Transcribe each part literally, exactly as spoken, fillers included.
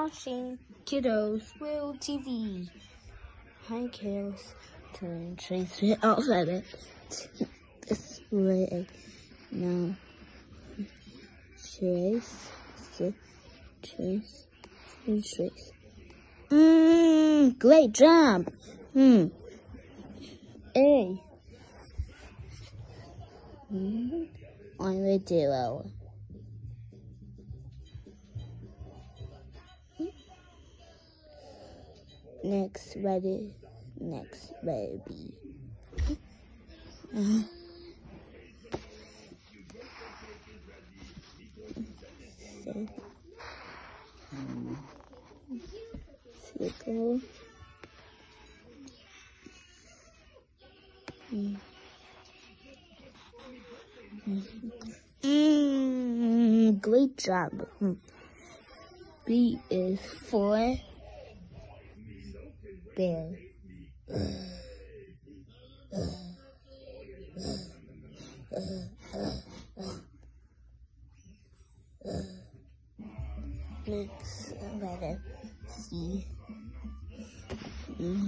watching Kiddos World T V. Hi kiddos, turn trace the alphabet this way. Now trace, trace, trace. Mmm, great job. Hmm. A. Hmm. On the duo. Next, ready. Next, baby. Uh, circle. Mm. Mm, great job. B is for bear. Next letter C. Mm.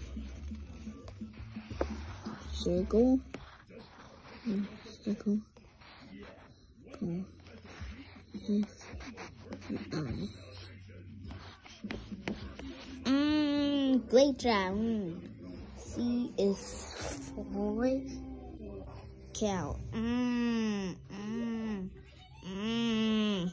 Circle. Mm. Circle. Mm. Mm. Mm. Mm, great job. Mm. C is for cow. Mm, mm, mm.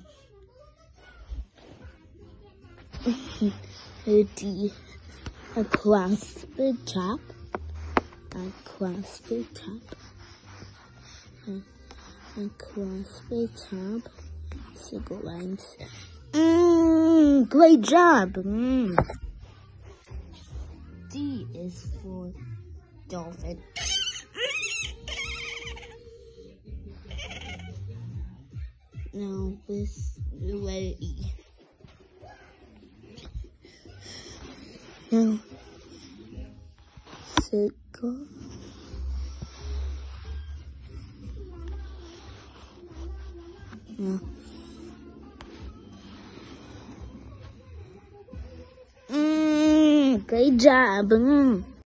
D, across the top. Across the top. Across the top. Circle lines. Mm, great job. Mm. D is for dolphin. Now this the letter E. Now circle. Now mm, great job. Mm.